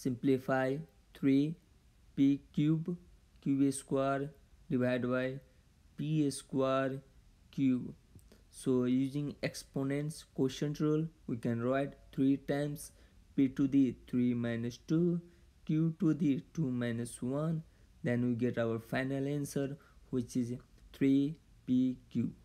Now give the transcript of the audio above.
simplify 3p cube q square divided by p square cube. So using exponents quotient rule, we can write 3 times p to the 3 minus 2 q to the 2 minus 1. Then we get our final answer, which is 3p cube.